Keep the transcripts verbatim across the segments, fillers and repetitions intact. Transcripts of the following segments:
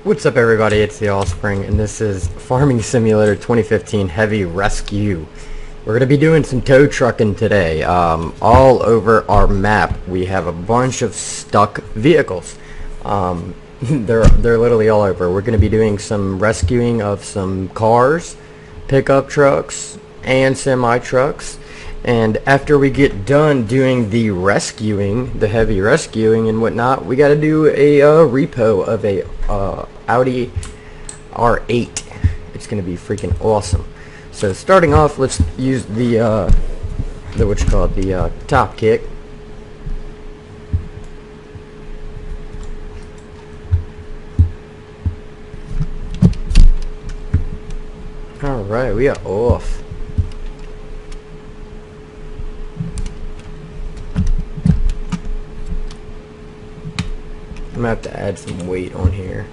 What's up everybody, it's the Offspring, and this is Farming Simulator twenty fifteen Heavy Rescue. We're going to be doing some tow trucking today. Um, all over our map we have a bunch of stuck vehicles. Um, they're, they're literally all over. We're going to be doing some rescuing of some cars, pickup trucks, and semi-trucks. And after we get done doing the rescuing, the heavy rescuing and whatnot, we got to do a uh, repo of a uh, Audi R eight. It's going to be freaking awesome. So starting off, let's use the uh, the what you call it, the uh, top kick. All right, we are off. I'm gonna have to add some weight on here.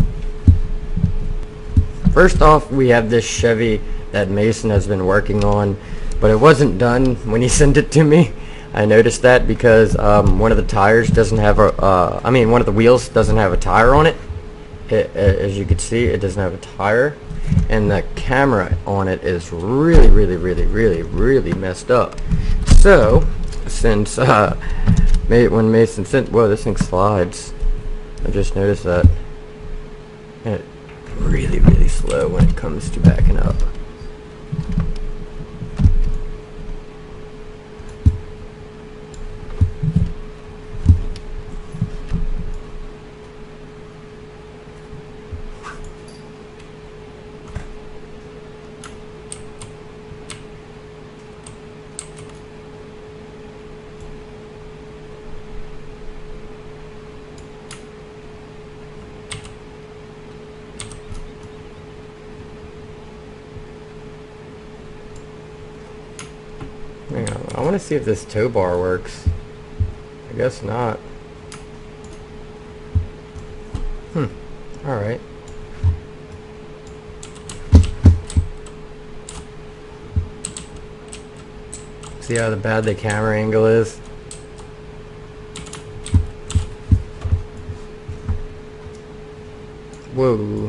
First off, we have this Chevy that Mason has been working on, but it wasn't done when he sent it to me. I noticed that because um, one of the tires doesn't have a, uh, I mean one of the wheels doesn't have a tire on it. It, as you can see, it doesn't have a tire, and the camera on it is really, really, really, really, really messed up. So, since uh, when Mason sent, whoa, this thing slides. I just noticed that. And it's really, really slow when it comes to backing up. Hang on, I want to see if this tow bar works. I guess not. Hmm. Alright. See how bad the camera angle is? Whoa.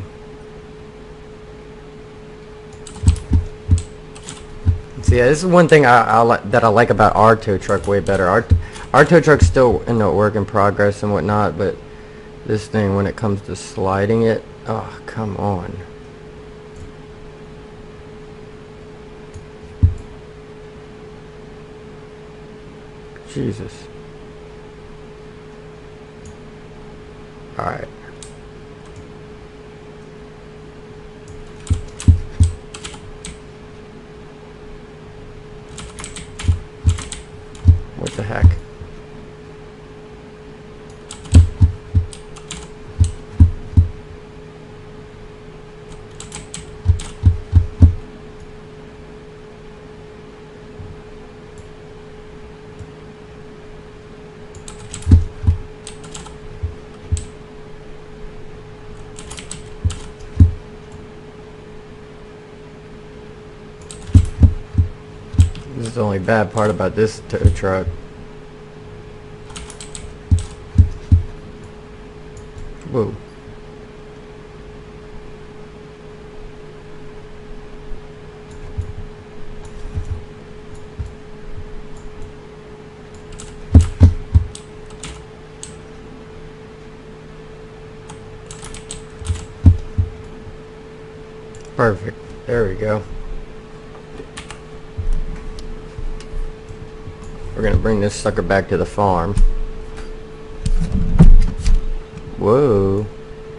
See, yeah, this is one thing I, I li that I like about our tow truck way better. Our our tow truck's still in the work in progress and whatnot, but this thing, when it comes to sliding it, oh come on. Jesus. All right. What the heck? This is the only bad part about this tow truck. Whoa. Perfect. There we go. We're gonna bring this sucker back to the farm. Whoa.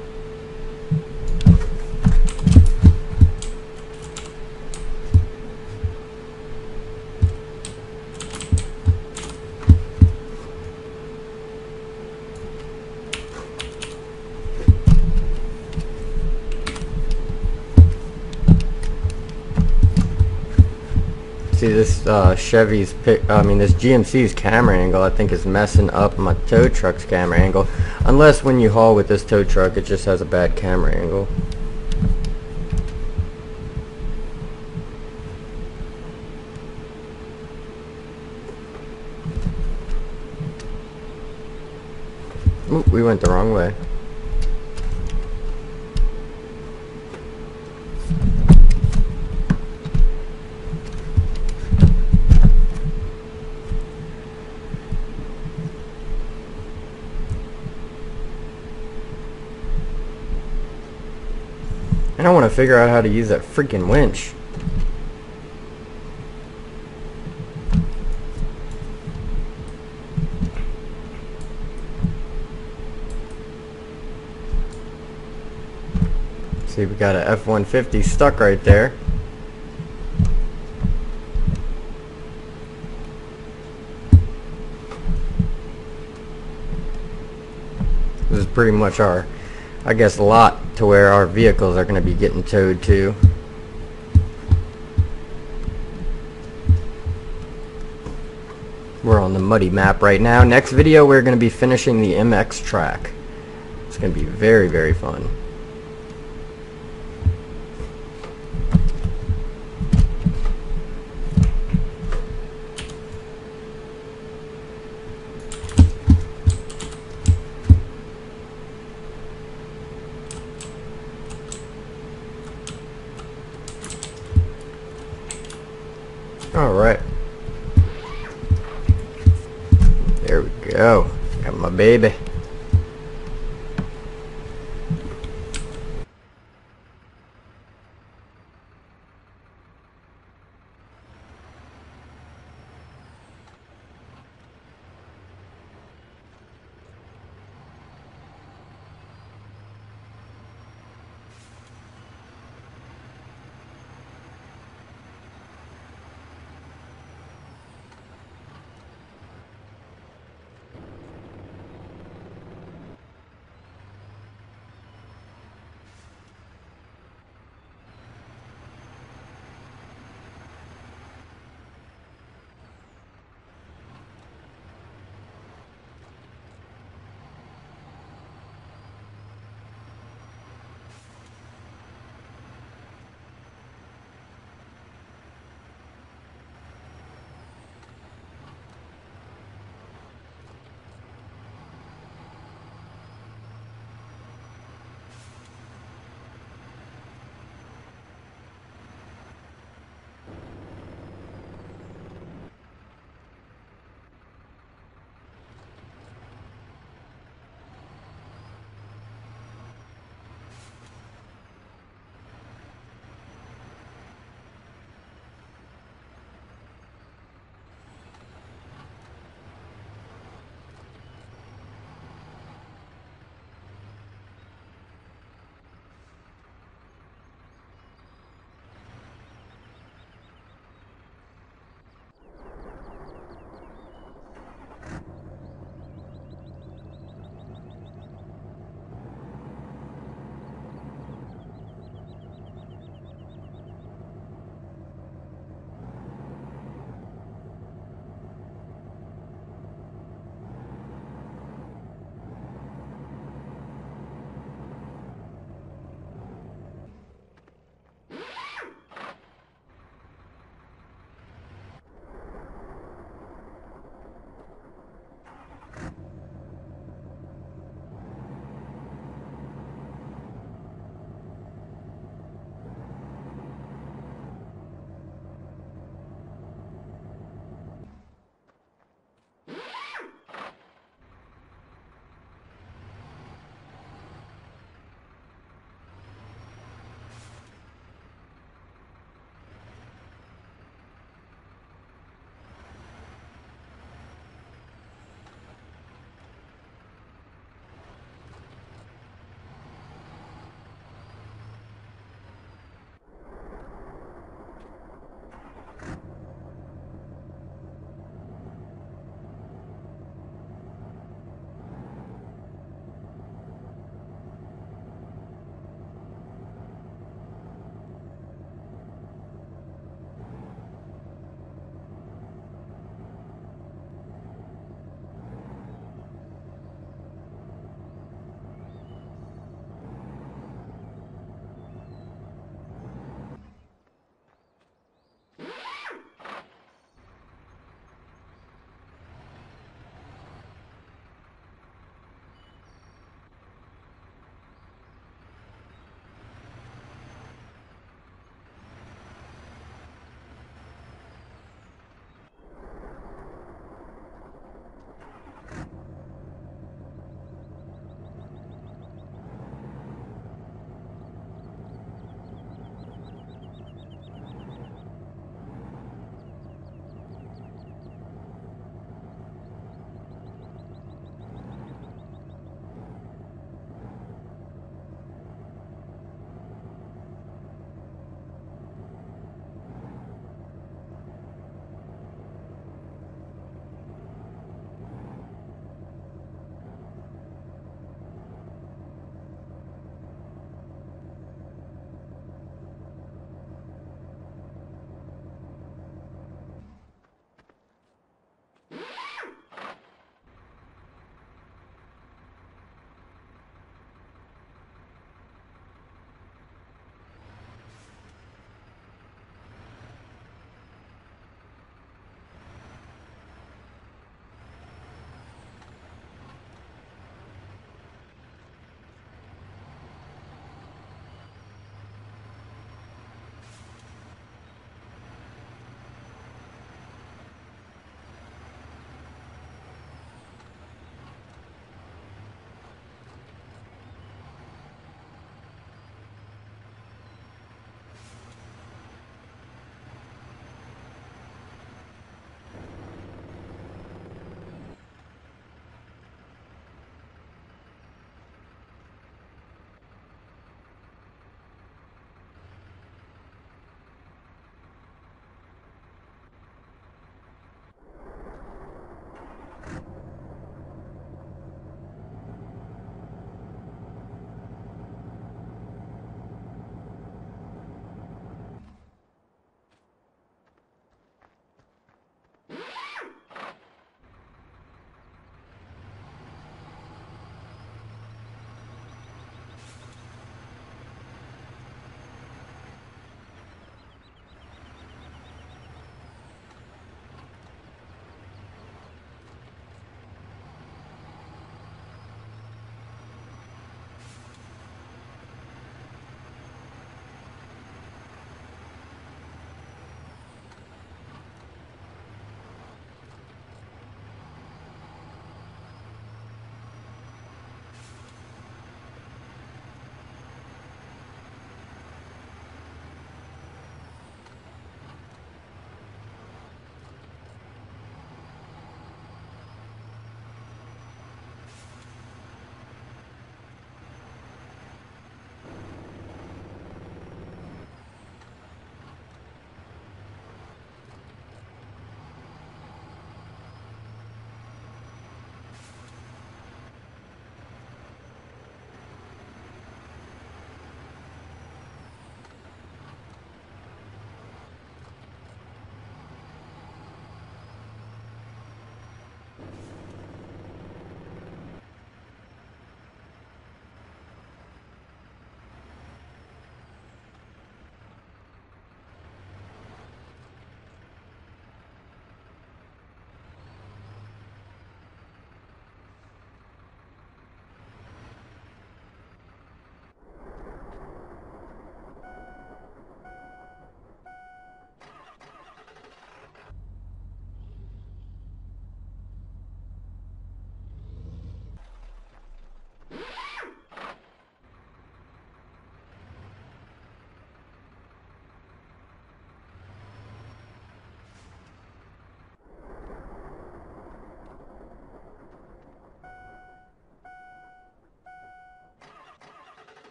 See, this uh, Chevy's pic, I mean this G M C's camera angle I think is messing up my tow truck's camera angle. Unless when you haul with this tow truck it just has a bad camera angle. Oop, we went the wrong way. I want to figure out how to use that freaking winch. See, we got a F one fifty stuck right there. This is pretty much our, I guess, lot to where our vehicles are going to be getting towed to. We're on the muddy map right now. Next video, we're going to be finishing the M X track. It's going to be very, very fun. Alright. There we go. Got my baby.